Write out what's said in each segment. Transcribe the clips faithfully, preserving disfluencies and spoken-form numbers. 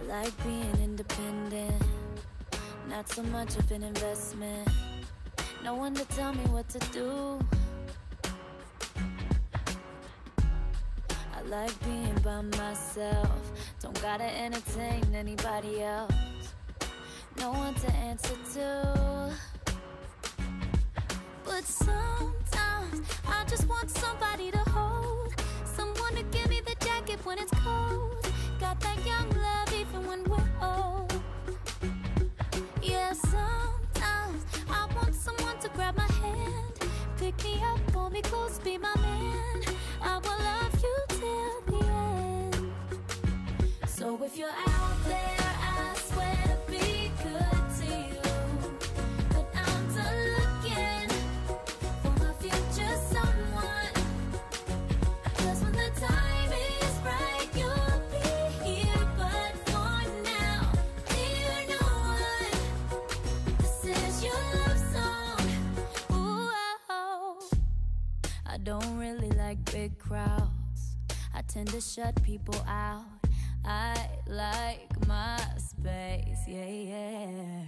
like being independent, not so much of an investment. No one to tell me what to do. I like being by myself, don't gotta entertain anybody else. No one to answer to. But sometimes I just want somebody to hold, someone to give me the jacket when it's cold. Got that young love even when we're old. Yeah, sometimes I want someone to grab my hand, pick me up, pull me close, be my man. I will love you till the end. So if you're out there, I swear to be good to you. But I'm done looking for my future someone, 'cause when the time is right, you'll be here. But for now, dear no one, this is your love song. Ooh, oh. I don't really like big crowds, I tend to shut people out. I like my space, yeah, yeah.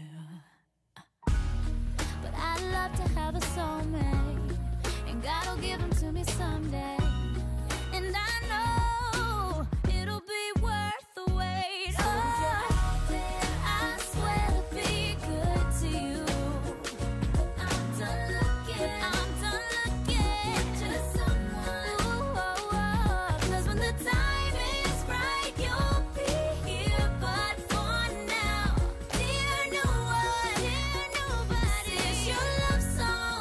But I'd love to have a soulmate, and God'll give them to me someday. And I know it'll be worth the wait. So oh, if you're out there, I swear to be good to you. But I'm done looking, I'm done looking to someone. Ooh, oh, oh. 'Cause when the time is right, you'll be here. But for now, dear no one, dear nobody, this is your love song.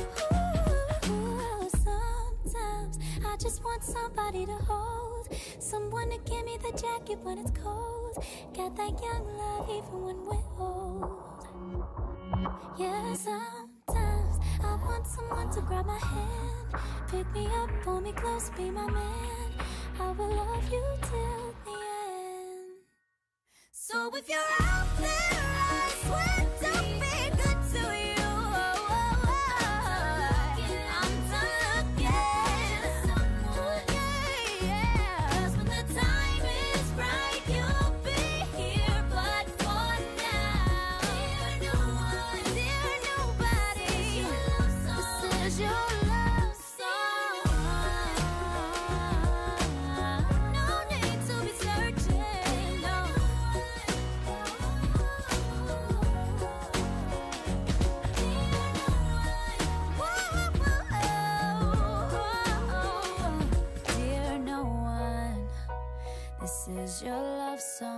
Ooh, sometimes I just want somebody to hold, someone to give me the jacket when it's cold. Got that young love even when we're old. Yeah, sometimes I want someone to grab my hand, pick me up, pull me close, be my man. I will love you till the end. So if you're out there, I swear to be good to you. Oh, oh, oh. I'm done looking. Yeah, yeah. 'Cause when the time is right, you'll be here. But for now, dear no one, dear nobody, this is your love song. No need to be searching, no. Dear no one, this is your love song.